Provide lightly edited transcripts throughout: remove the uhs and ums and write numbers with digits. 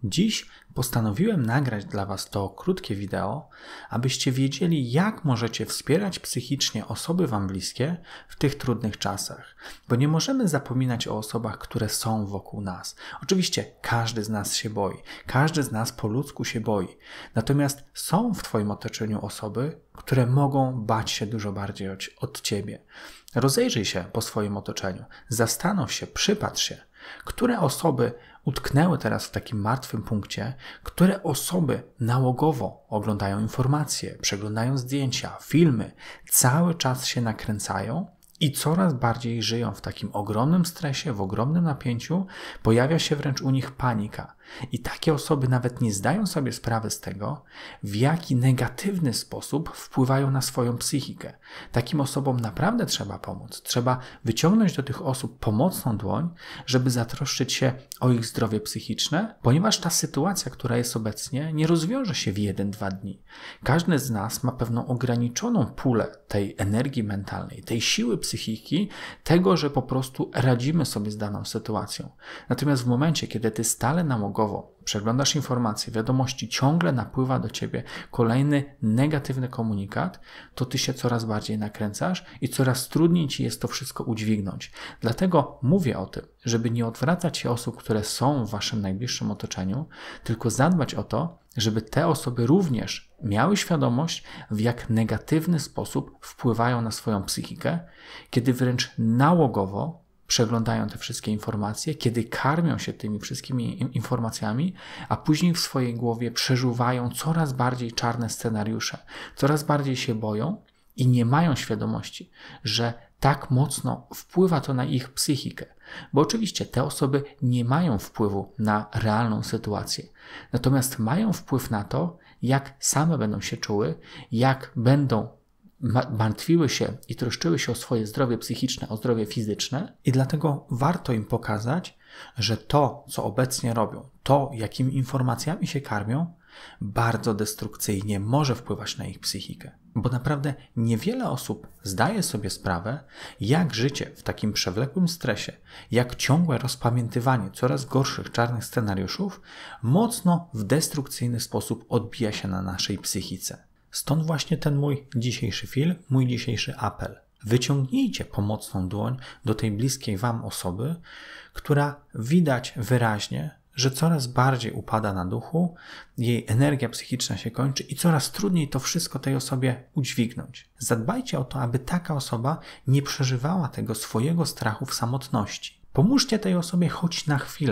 Dziś postanowiłem nagrać dla Was to krótkie wideo, abyście wiedzieli, jak możecie wspierać psychicznie osoby Wam bliskie w tych trudnych czasach. Bo nie możemy zapominać o osobach, które są wokół nas. Oczywiście każdy z nas się boi, każdy z nas po ludzku się boi. Natomiast są w Twoim otoczeniu osoby, które mogą bać się dużo bardziej od Ciebie. Rozejrzyj się po swoim otoczeniu, zastanów się, przypatrz się, które osoby utknęły teraz w takim martwym punkcie, które osoby nałogowo oglądają informacje, przeglądają zdjęcia, filmy, cały czas się nakręcają i coraz bardziej żyją w takim ogromnym stresie, w ogromnym napięciu, pojawia się wręcz u nich panika. I takie osoby nawet nie zdają sobie sprawy z tego, w jaki negatywny sposób wpływają na swoją psychikę. Takim osobom naprawdę trzeba pomóc. Trzeba wyciągnąć do tych osób pomocną dłoń, żeby zatroszczyć się o ich zdrowie psychiczne, ponieważ ta sytuacja, która jest obecnie, nie rozwiąże się w 1-2 dni. Każdy z nas ma pewną ograniczoną pulę tej energii mentalnej, tej siły psychiki, tego, że po prostu radzimy sobie z daną sytuacją. Natomiast w momencie, kiedy ty stale nałogowo przeglądasz informacje, wiadomości, ciągle napływa do ciebie kolejny negatywny komunikat, to ty się coraz bardziej nakręcasz i coraz trudniej ci jest to wszystko udźwignąć. Dlatego mówię o tym, żeby nie odwracać się osób, które są w waszym najbliższym otoczeniu, tylko zadbać o to, żeby te osoby również miały świadomość, w jak negatywny sposób wpływają na swoją psychikę, kiedy wręcz nałogowo przeglądają te wszystkie informacje, kiedy karmią się tymi wszystkimi informacjami, a później w swojej głowie przeżuwają coraz bardziej czarne scenariusze, coraz bardziej się boją i nie mają świadomości, że tak mocno wpływa to na ich psychikę. Bo oczywiście te osoby nie mają wpływu na realną sytuację, natomiast mają wpływ na to, jak same będą się czuły, jak będą martwiły się i troszczyły się o swoje zdrowie psychiczne, o zdrowie fizyczne i dlatego warto im pokazać, że to, co obecnie robią, to, jakimi informacjami się karmią, bardzo destrukcyjnie może wpływać na ich psychikę. Bo naprawdę niewiele osób zdaje sobie sprawę, jak życie w takim przewlekłym stresie, jak ciągłe rozpamiętywanie coraz gorszych czarnych scenariuszów mocno w destrukcyjny sposób odbija się na naszej psychice. Stąd właśnie ten mój dzisiejszy film, mój dzisiejszy apel. Wyciągnijcie pomocną dłoń do tej bliskiej wam osoby, która widać wyraźnie, że coraz bardziej upada na duchu, jej energia psychiczna się kończy i coraz trudniej to wszystko tej osobie udźwignąć. Zadbajcie o to, aby taka osoba nie przeżywała tego swojego strachu w samotności. Pomóżcie tej osobie choć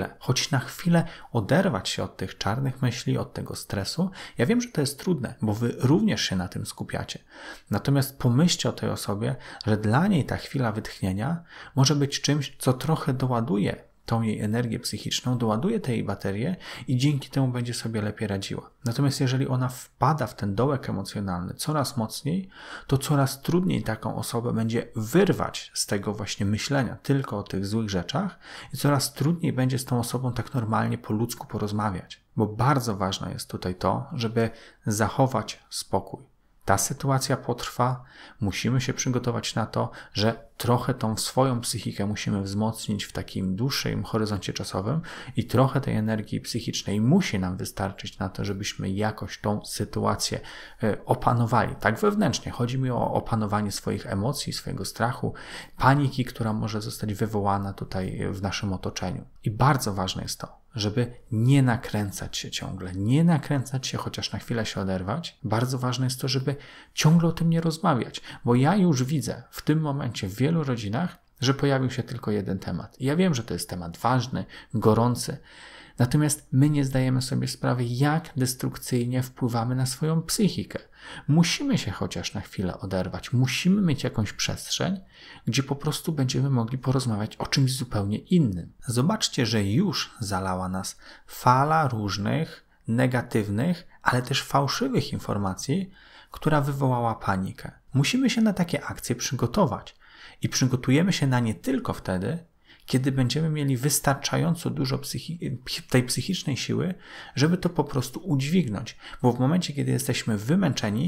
na chwilę oderwać się od tych czarnych myśli, od tego stresu. Ja wiem, że to jest trudne, bo wy również się na tym skupiacie. Natomiast pomyślcie o tej osobie, że dla niej ta chwila wytchnienia może być czymś, co trochę doładuje tą jej energię psychiczną, doładuje te jej baterie i dzięki temu będzie sobie lepiej radziła. Natomiast jeżeli ona wpada w ten dołek emocjonalny coraz mocniej, to coraz trudniej taką osobę będzie wyrwać z tego właśnie myślenia tylko o tych złych rzeczach i coraz trudniej będzie z tą osobą tak normalnie po ludzku porozmawiać. Bo bardzo ważne jest tutaj to, żeby zachować spokój. Ta sytuacja potrwa, musimy się przygotować na to, że trochę tą swoją psychikę musimy wzmocnić w takim dłuższym horyzoncie czasowym i trochę tej energii psychicznej musi nam wystarczyć na to, żebyśmy jakoś tą sytuację opanowali. Tak wewnętrznie. Chodzi mi o opanowanie swoich emocji, swojego strachu, paniki, która może zostać wywołana tutaj w naszym otoczeniu. I bardzo ważne jest to, żeby nie nakręcać się ciągle, nie nakręcać się, chociaż na chwilę się oderwać. Bardzo ważne jest to, żeby ciągle o tym nie rozmawiać, bo ja już widzę w tym momencie w wielu rodzinach, że pojawił się tylko jeden temat. I ja wiem, że to jest temat ważny, gorący, natomiast my nie zdajemy sobie sprawy, jak destrukcyjnie wpływamy na swoją psychikę. Musimy się chociaż na chwilę oderwać, musimy mieć jakąś przestrzeń, gdzie po prostu będziemy mogli porozmawiać o czymś zupełnie innym. Zobaczcie, że już zalała nas fala różnych negatywnych, ale też fałszywych informacji, która wywołała panikę. Musimy się na takie akcje przygotować i przygotujemy się na nie tylko wtedy, kiedy będziemy mieli wystarczająco dużo tej psychicznej siły, żeby to po prostu udźwignąć. Bo w momencie, kiedy jesteśmy wymęczeni,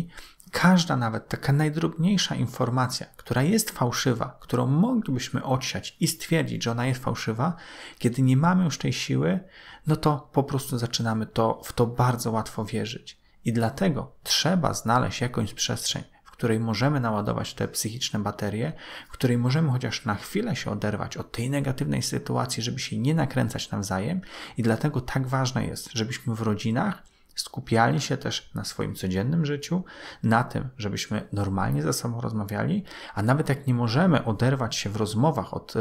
każda nawet taka najdrobniejsza informacja, która jest fałszywa, którą moglibyśmy odsiać i stwierdzić, że ona jest fałszywa, kiedy nie mamy już tej siły, no to po prostu zaczynamy w to bardzo łatwo wierzyć. I dlatego trzeba znaleźć jakąś przestrzeń, w której możemy naładować te psychiczne baterie, w której możemy chociaż na chwilę się oderwać od tej negatywnej sytuacji, żeby się nie nakręcać nawzajem. I dlatego tak ważne jest, żebyśmy w rodzinach skupiali się też na swoim codziennym życiu, na tym, żebyśmy normalnie ze sobą rozmawiali, a nawet jak nie możemy oderwać się w rozmowach od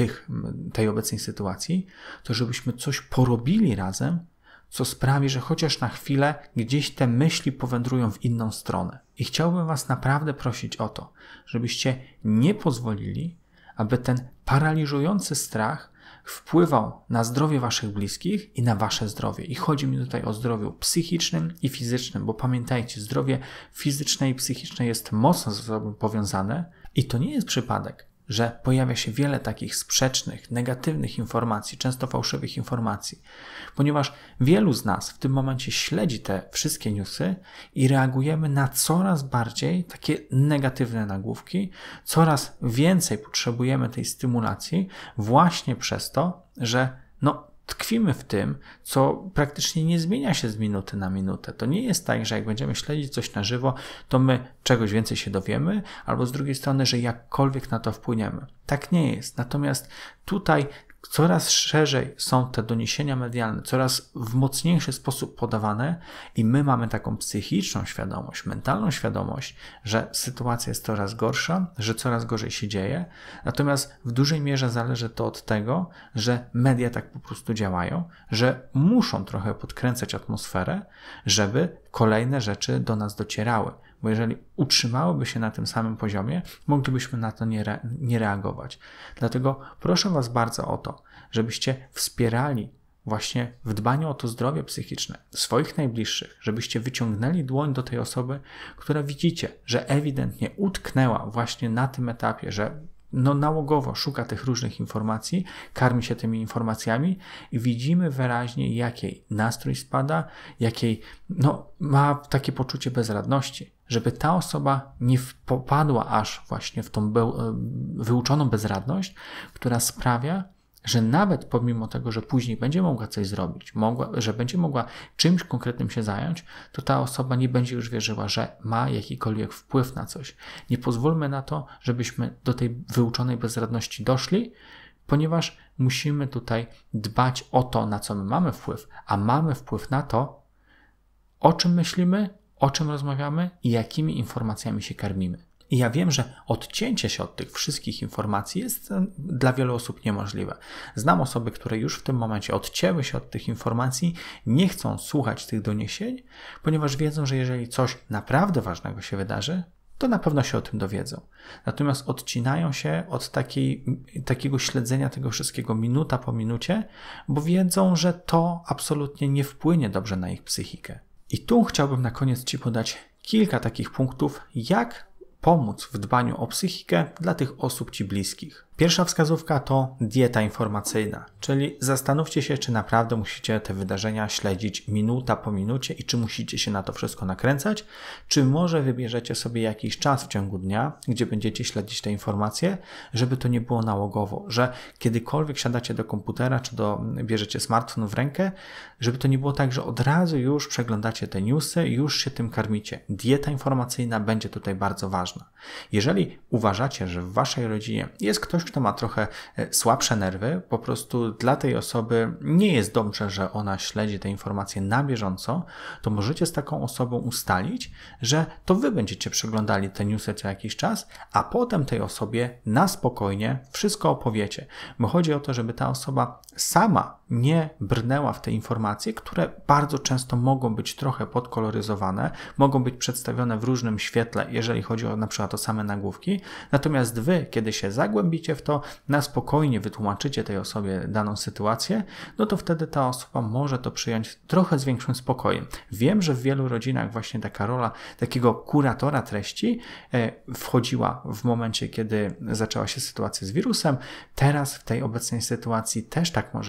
tej obecnej sytuacji, to żebyśmy coś porobili razem, co sprawi, że chociaż na chwilę gdzieś te myśli powędrują w inną stronę. I chciałbym Was naprawdę prosić o to, żebyście nie pozwolili, aby ten paraliżujący strach wpływał na zdrowie Waszych bliskich i na Wasze zdrowie. I chodzi mi tutaj o zdrowiu psychicznym i fizycznym, bo pamiętajcie, zdrowie fizyczne i psychiczne jest mocno ze sobą powiązane i to nie jest przypadek, że pojawia się wiele takich sprzecznych, negatywnych informacji, często fałszywych informacji, ponieważ wielu z nas w tym momencie śledzi te wszystkie newsy i reagujemy na coraz bardziej takie negatywne nagłówki, coraz więcej potrzebujemy tej stymulacji właśnie przez to, że tkwimy w tym, co praktycznie nie zmienia się z minuty na minutę. To nie jest tak, że jak będziemy śledzić coś na żywo, to my czegoś więcej się dowiemy, albo z drugiej strony, że jakkolwiek na to wpłyniemy. Tak nie jest. Natomiast tutaj coraz szerzej są te doniesienia medialne, coraz w mocniejszy sposób podawane i my mamy taką psychiczną świadomość, mentalną świadomość, że sytuacja jest coraz gorsza, że coraz gorzej się dzieje. Natomiast w dużej mierze zależy to od tego, że media tak po prostu działają, że muszą trochę podkręcać atmosferę, żeby kolejne rzeczy do nas docierały. Bo jeżeli utrzymałyby się na tym samym poziomie, moglibyśmy na to nie reagować. Dlatego proszę Was bardzo o to, żebyście wspierali właśnie w dbaniu o to zdrowie psychiczne swoich najbliższych, żebyście wyciągnęli dłoń do tej osoby, która widzicie, że ewidentnie utknęła właśnie na tym etapie, że nałogowo szuka tych różnych informacji, karmi się tymi informacjami i widzimy wyraźnie, jakiej nastrój spada, jakiej ma takie poczucie bezradności, żeby ta osoba nie popadła aż właśnie w tą wyuczoną bezradność, która sprawia, że nawet pomimo tego, że później będzie mogła coś zrobić, że będzie mogła czymś konkretnym się zająć, to ta osoba nie będzie już wierzyła, że ma jakikolwiek wpływ na coś. Nie pozwólmy na to, żebyśmy do tej wyuczonej bezradności doszli, ponieważ musimy tutaj dbać o to, na co my mamy wpływ, a mamy wpływ na to, o czym myślimy, o czym rozmawiamy i jakimi informacjami się karmimy. I ja wiem, że odcięcie się od tych wszystkich informacji jest dla wielu osób niemożliwe. Znam osoby, które już w tym momencie odcięły się od tych informacji, nie chcą słuchać tych doniesień, ponieważ wiedzą, że jeżeli coś naprawdę ważnego się wydarzy, to na pewno się o tym dowiedzą. Natomiast odcinają się od takiego śledzenia tego wszystkiego minuta po minucie, bo wiedzą, że to absolutnie nie wpłynie dobrze na ich psychikę. I tu chciałbym na koniec Ci podać kilka takich punktów, jak pomóc w dbaniu o psychikę dla tych osób Ci bliskich. Pierwsza wskazówka to dieta informacyjna, czyli zastanówcie się, czy naprawdę musicie te wydarzenia śledzić minuta po minucie i czy musicie się na to wszystko nakręcać, czy może wybierzecie sobie jakiś czas w ciągu dnia, gdzie będziecie śledzić te informacje, żeby to nie było nałogowo, że kiedykolwiek siadacie do komputera, czy bierzecie smartfon w rękę, żeby to nie było tak, że od razu już przeglądacie te newsy i już się tym karmicie. Dieta informacyjna będzie tutaj bardzo ważna. Jeżeli uważacie, że w Waszej rodzinie jest ktoś, kto ma trochę słabsze nerwy, po prostu dla tej osoby nie jest dobrze, że ona śledzi te informacje na bieżąco, to możecie z taką osobą ustalić, że to Wy będziecie przeglądali te newsy co jakiś czas, a potem tej osobie na spokojnie wszystko opowiecie. Bo chodzi o to, żeby ta osoba sama nie brnęła w te informacje, które bardzo często mogą być trochę podkoloryzowane, mogą być przedstawione w różnym świetle, jeżeli chodzi o na przykład o same nagłówki. Natomiast Wy, kiedy się zagłębicie w to, na spokojnie wytłumaczycie tej osobie daną sytuację, no to wtedy ta osoba może to przyjąć trochę z większym spokojem. Wiem, że w wielu rodzinach właśnie taka rola takiego kuratora treści wchodziła w momencie, kiedy zaczęła się sytuacja z wirusem. Teraz w tej obecnej sytuacji też tak może być,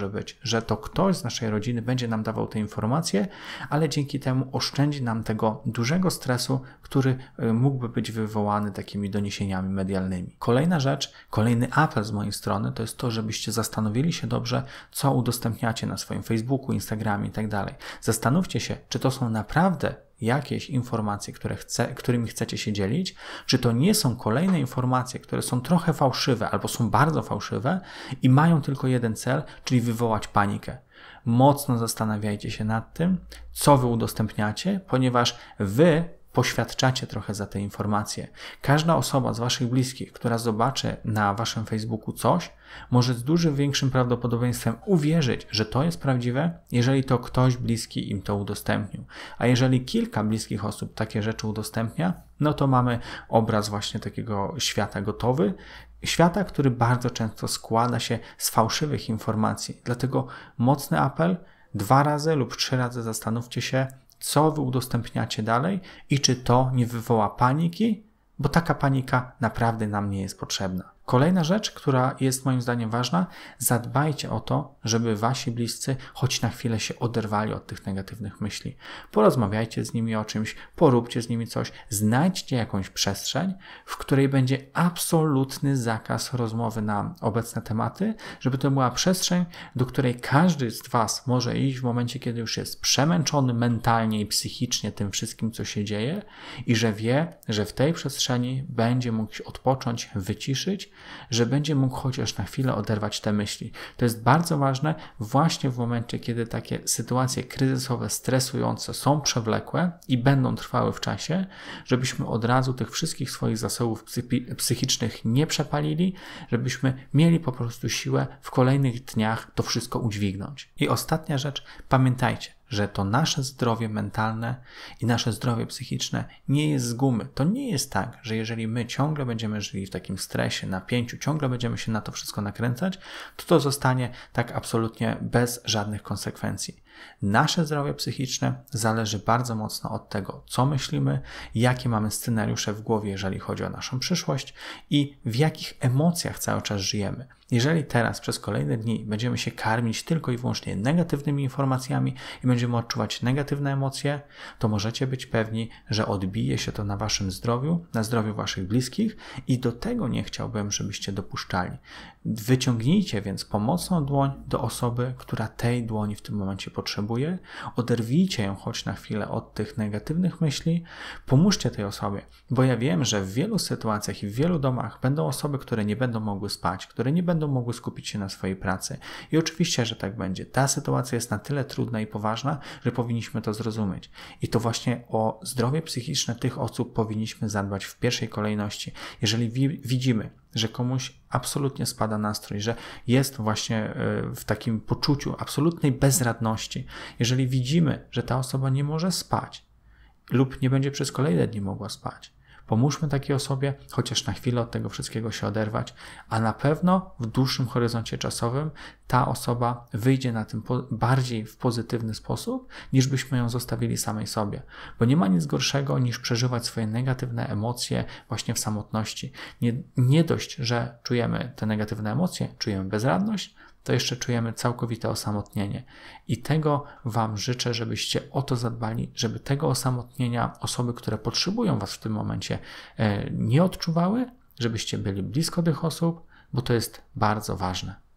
że to ktoś z naszej rodziny będzie nam dawał te informacje, ale dzięki temu oszczędzi nam tego dużego stresu, który mógłby być wywołany takimi doniesieniami medialnymi. Kolejna rzecz, kolejny apel z mojej strony to jest to, żebyście zastanowili się dobrze, co udostępniacie na swoim Facebooku, Instagramie i tak dalej. Zastanówcie się, czy to są naprawdę jakieś informacje, którymi chcecie się dzielić, czy to nie są kolejne informacje, które są trochę fałszywe albo są bardzo fałszywe i mają tylko jeden cel, czyli wywołać panikę. Mocno zastanawiajcie się nad tym, co wy udostępniacie, ponieważ wy poświadczacie trochę za te informacje. Każda osoba z waszych bliskich, która zobaczy na waszym Facebooku coś, może z dużo większym prawdopodobieństwem uwierzyć, że to jest prawdziwe, jeżeli to ktoś bliski im to udostępnił. A jeżeli kilka bliskich osób takie rzeczy udostępnia, no to mamy obraz właśnie takiego świata gotowy, świata, który bardzo często składa się z fałszywych informacji. Dlatego mocny apel, 2 razy lub 3 razy zastanówcie się, co wy udostępniacie dalej i czy to nie wywoła paniki, bo taka panika naprawdę nam nie jest potrzebna. Kolejna rzecz, która jest moim zdaniem ważna, zadbajcie o to, żeby wasi bliscy choć na chwilę się oderwali od tych negatywnych myśli. Porozmawiajcie z nimi o czymś, poróbcie z nimi coś, znajdźcie jakąś przestrzeń, w której będzie absolutny zakaz rozmowy na obecne tematy, żeby to była przestrzeń, do której każdy z was może iść w momencie, kiedy już jest przemęczony mentalnie i psychicznie tym wszystkim, co się dzieje i że wie, że w tej przestrzeni będzie mógł się odpocząć, wyciszyć, że będzie mógł chociaż na chwilę oderwać te myśli. To jest bardzo ważne właśnie w momencie, kiedy takie sytuacje kryzysowe, stresujące są przewlekłe i będą trwały w czasie, żebyśmy od razu tych wszystkich swoich zasobów psychicznych nie przepalili, żebyśmy mieli po prostu siłę w kolejnych dniach to wszystko udźwignąć. I ostatnia rzecz, pamiętajcie, że to nasze zdrowie mentalne i nasze zdrowie psychiczne nie jest z gumy. To nie jest tak, że jeżeli my ciągle będziemy żyli w takim stresie, napięciu, ciągle będziemy się na to wszystko nakręcać, to zostanie tak absolutnie bez żadnych konsekwencji. Nasze zdrowie psychiczne zależy bardzo mocno od tego, co myślimy, jakie mamy scenariusze w głowie, jeżeli chodzi o naszą przyszłość i w jakich emocjach cały czas żyjemy. Jeżeli teraz przez kolejne dni będziemy się karmić tylko i wyłącznie negatywnymi informacjami i będziemy odczuwać negatywne emocje, to możecie być pewni, że odbije się to na waszym zdrowiu, na zdrowiu waszych bliskich i do tego nie chciałbym, żebyście dopuszczali. Wyciągnijcie więc pomocną dłoń do osoby, która tej dłoni w tym momencie potrzebuje, oderwijcie ją choć na chwilę od tych negatywnych myśli, pomóżcie tej osobie, bo ja wiem, że w wielu sytuacjach i w wielu domach będą osoby, które nie będą mogły spać, które nie będą mogły skupić się na swojej pracy i oczywiście, że tak będzie. Ta sytuacja jest na tyle trudna i poważna, że powinniśmy to zrozumieć i to właśnie o zdrowie psychiczne tych osób powinniśmy zadbać w pierwszej kolejności. Jeżeli widzimy, że komuś absolutnie spada nastrój, że jest właśnie w takim poczuciu absolutnej bezradności, jeżeli widzimy, że ta osoba nie może spać lub nie będzie przez kolejne dni mogła spać, pomóżmy takiej osobie chociaż na chwilę od tego wszystkiego się oderwać, a na pewno w dłuższym horyzoncie czasowym ta osoba wyjdzie na tym bardziej w pozytywny sposób, niż byśmy ją zostawili samej sobie. Bo nie ma nic gorszego niż przeżywać swoje negatywne emocje właśnie w samotności. Nie dość, że czujemy te negatywne emocje, czujemy bezradność, to jeszcze czujemy całkowite osamotnienie. I tego wam życzę, żebyście o to zadbali, żeby tego osamotnienia osoby, które potrzebują was w tym momencie, nie odczuwały, żebyście byli blisko tych osób, bo to jest bardzo ważne.